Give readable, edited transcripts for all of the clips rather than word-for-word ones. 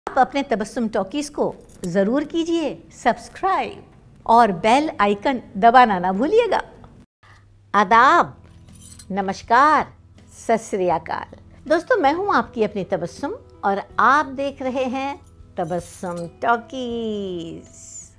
आप अपने तबस्सुम टॉकीज को ज़रूर कीजिए सब्सक्राइब और बेल आइकन दबाना ना भूलिएगा। आदाब, नमस्कार, सत श्री अकाल। दोस्तों, मैं हूं आपकी अपनी तबस्सुम और आप देख रहे हैं तबस्सुम टॉकीज।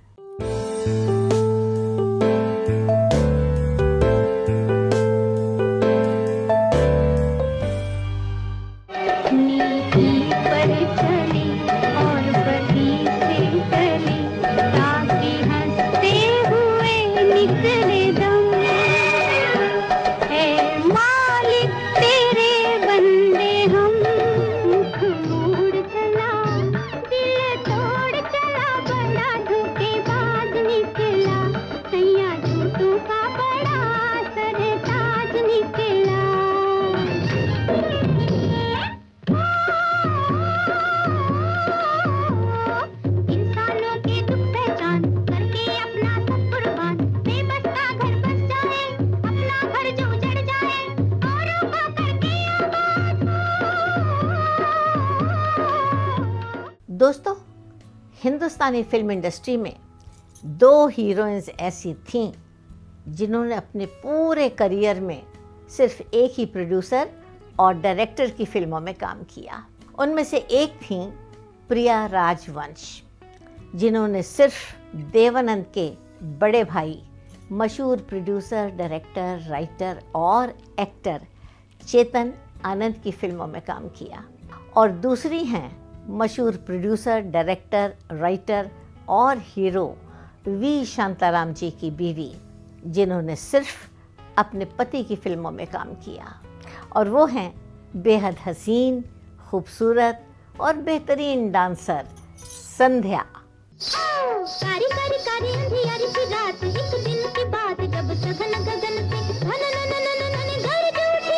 दोस्तों, हिंदुस्तानी फिल्म इंडस्ट्री में दो हीरोइंस ऐसी थीं जिन्होंने अपने पूरे करियर में सिर्फ एक ही प्रोड्यूसर और डायरेक्टर की फिल्मों में काम किया। उनमें से एक थी प्रिया राजवंश, जिन्होंने सिर्फ देवानंद के बड़े भाई मशहूर प्रोड्यूसर, डायरेक्टर, राइटर और एक्टर चेतन आनंद की फिल्मों में काम किया। और दूसरी हैं मशहूर प्रोड्यूसर, डायरेक्टर, राइटर और हीरो वी शांताराम जी की बीवी, जिन्होंने सिर्फ अपने पति की फिल्मों में काम किया। और वो हैं बेहद हसीन, खूबसूरत और बेहतरीन डांसर संध्या। कारी कारी कारी अंधियारी सी रात, एक दिन की बात जब सघन गगन पे घन गरज उठी।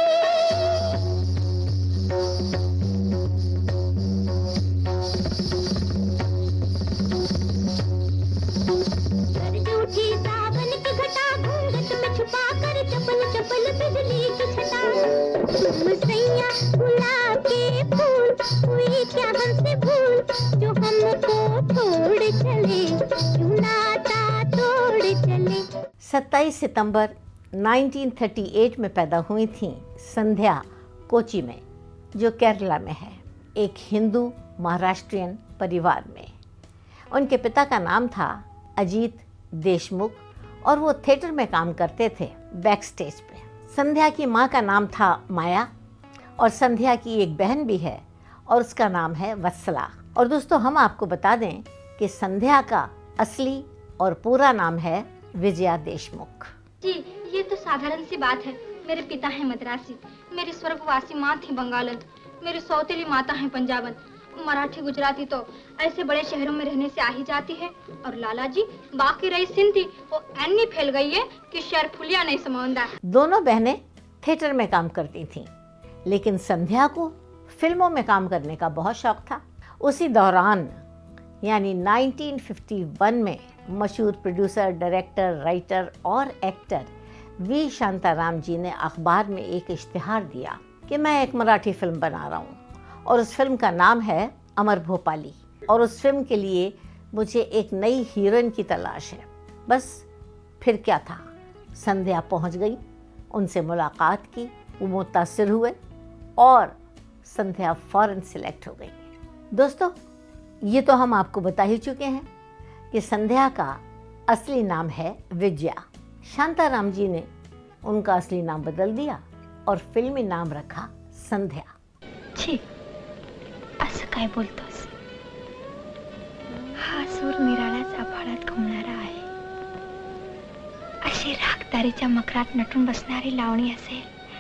गरज उठी सावन की घटा, घूंघट में छुपा कर चपल चपल बिजली की छटा। तुम सैया गुलाब के फूल हुई क्या हमसे भूल, जो हमको छोड़ चले, क्यों नाता तोड़ चले। 27 सितंबर 1938 में पैदा हुई थीं संध्या कोची में, जो केरला में है, एक हिंदू महाराष्ट्रियन परिवार में। उनके पिता का नाम था अजीत देशमुख और वो थिएटर में काम करते थे, बैक स्टेज पे। संध्या की माँ का नाम था माया और संध्या की एक बहन भी है और उसका नाम है वत्सला। और दोस्तों, हम आपको बता दें कि संध्या का असली और पूरा नाम है विजया देशमुख। जी, ये तो साधारण सी बात है। मेरे पिता हैं मद्रासी, मेरी स्वर्गवासी माँ थी बंगालन, मेरी सौतेली माता हैं पंजाबन। मराठी गुजराती तो ऐसे बड़े शहरों में रहने से आ ही जाती है। और लाला जी, बाकी रही सिंधी, वो ऐनी फैल गई है कि शहर फुलिया नहीं समझता। दोनों बहनें थिएटर में काम करती थीं, लेकिन संध्या को फिल्मों में काम करने का बहुत शौक था। उसी दौरान यानी 1951 में मशहूर प्रोड्यूसर, डायरेक्टर, राइटर और एक्टर वी शांताराम जी ने अखबार में एक इश्तिहार दिया कि मैं एक मराठी फिल्म बना रहा हूँ और उस फिल्म का नाम है अमर भोपाली और उस फिल्म के लिए मुझे एक नई हीरोइन की तलाश है। बस फिर क्या था, संध्या पहुँच गई, उनसे मुलाकात की, वो मुतासिर हुए और संध्या फौरन सिलेक्ट हो गई। दोस्तों, ये तो हम आपको बता ही चुके हैं कि संध्या का असली नाम है विजया। शांताराम जी ने उनका असली नाम बदल दिया और फिल्मी नाम रखा संध्या। छी, असं काय बोलतोस? हा सूर निराळ्याचा फळात घुमणारा आहे, अशी राखदारीच्या मकरात नटून बसणारी लावणी असेल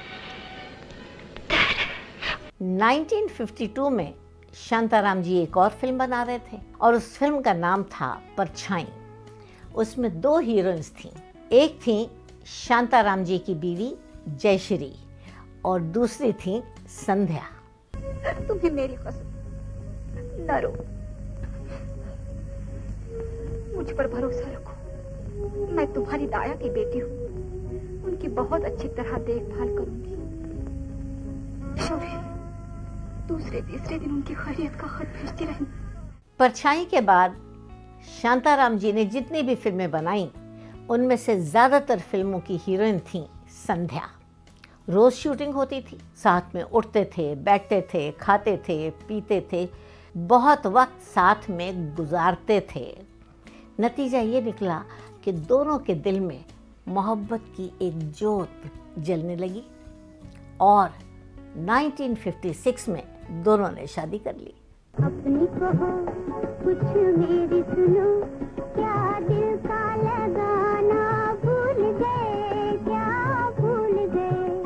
तर। 1952 में शांताराम जी एक और फिल्म बना रहे थे और उस फिल्म का नाम था परछाई। उसमें दो हीरोइंस थीं, एक थी शांताराम जी की बीवी जयश्री और दूसरी थी संध्या। तुम्हें मेरी कसम, न रो, मुझ पर भरोसा रखो। मैं तुम्हारी दाया की बेटी हूँ, उनकी बहुत अच्छी तरह देखभाल करूंगी। शोभी, दूसरे तीसरे दिन उनकी खैरियत का खत भेजती रही। परछाई के बाद शांताराम जी ने जितनी भी फिल्में बनाई उनमें से ज़्यादातर फिल्मों की हीरोइन थी संध्या। रोज़ शूटिंग होती थी, साथ में उठते थे, बैठते थे, खाते थे, पीते थे, बहुत वक्त साथ में गुजारते थे। नतीजा ये निकला कि दोनों के दिल में मोहब्बत की एक जोत जलने लगी और 1956 में दोनों ने शादी कर ली। अपनी कहो कुछ मेरी सुनो, क्या दिल का लगाना भूल गए, क्या भूल गए।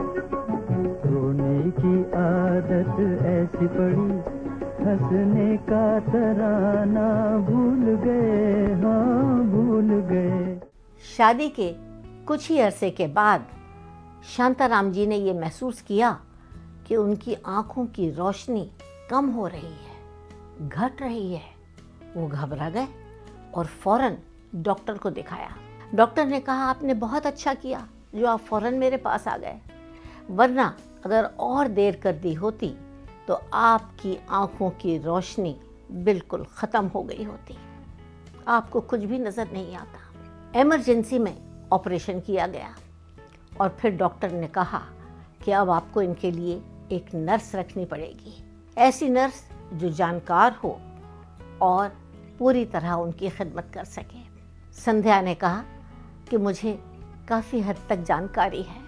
रोने की आदत ऐसी पड़ी, हंसने का तराना भूल गए, हाँ भूल गए। शादी के कुछ ही अरसे के बाद शांताराम जी ने ये महसूस किया कि उनकी आंखों की रोशनी कम हो रही है, घट रही है। वो घबरा गए और फौरन डॉक्टर को दिखाया। डॉक्टर ने कहा, आपने बहुत अच्छा किया जो आप फौरन मेरे पास आ गए, वरना अगर और देर कर दी होती तो आपकी आंखों की रोशनी बिल्कुल ख़त्म हो गई होती, आपको कुछ भी नज़र नहीं आता। इमरजेंसी में ऑपरेशन किया गया और फिर डॉक्टर ने कहा कि अब आपको इनके लिए एक नर्स रखनी पड़ेगी, ऐसी नर्स जो जानकार हो और पूरी तरह उनकी खिदमत कर सके। संध्या ने कहा कि मुझे काफ़ी हद तक जानकारी है,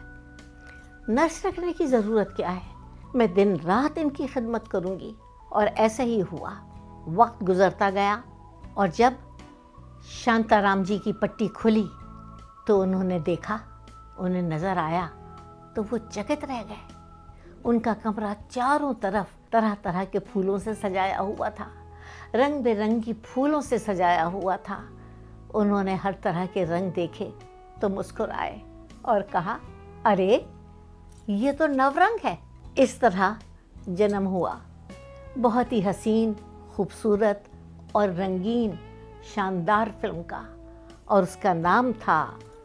नर्स रखने की ज़रूरत क्या है, मैं दिन रात इनकी खिदमत करूंगी। और ऐसा ही हुआ। वक्त गुजरता गया और जब शांताराम जी की पट्टी खुली तो उन्होंने देखा, उन्हें नज़र आया तो वो चकित रह गए। उनका कमरा चारों तरफ तरह तरह के फूलों से सजाया हुआ था, रंग बिरंगी फूलों से सजाया हुआ था। उन्होंने हर तरह के रंग देखे तो मुस्कुराए और कहा, अरे ये तो नवरंग है। इस तरह जन्म हुआ बहुत ही हसीन, खूबसूरत और रंगीन शानदार फिल्म का, और उसका नाम था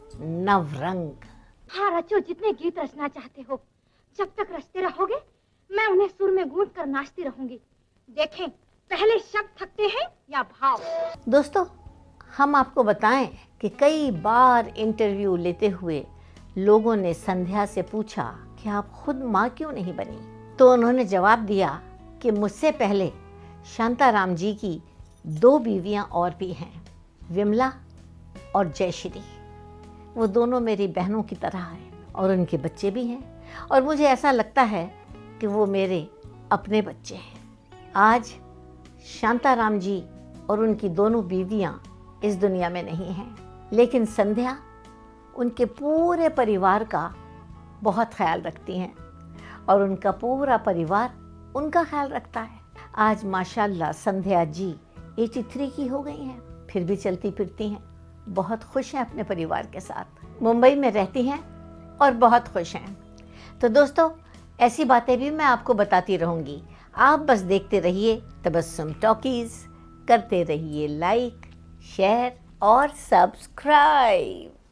नवरंग। हाँ रचो, जितने गीत रचना चाहते हो, जब तक रचते रहोगे मैं उन्हें सुर में गूंज कर नाचती रहूंगी। देखें पहले शब्द थकते हैं या भाव। दोस्तों, हम आपको बताएं कि कई बार इंटरव्यू लेते हुए लोगों ने संध्या से पूछा कि आप खुद माँ क्यों नहीं बनी, तो उन्होंने जवाब दिया कि मुझसे पहले शांताराम जी की 2 बीवियाँ और भी हैं, विमला और जयश्री। वो दोनों मेरी बहनों की तरह हैं और उनके बच्चे भी हैं, और मुझे ऐसा लगता है कि वो मेरे अपने बच्चे हैं। आज शांताराम जी और उनकी दोनों बीवियाँ इस दुनिया में नहीं हैं, लेकिन संध्या उनके पूरे परिवार का बहुत ख्याल रखती हैं और उनका पूरा परिवार उनका ख्याल रखता है। आज माशाल्लाह संध्या जी 83 की हो गई हैं, फिर भी चलती फिरती हैं, बहुत खुश हैं अपने परिवार के साथ, मुंबई में रहती हैं और बहुत खुश हैं। तो दोस्तों, ऐसी बातें भी मैं आपको बताती रहूँगी। आप बस देखते रहिए तबस्सुम टॉकीज़, करते रहिए लाइक, शेयर और सब्सक्राइब।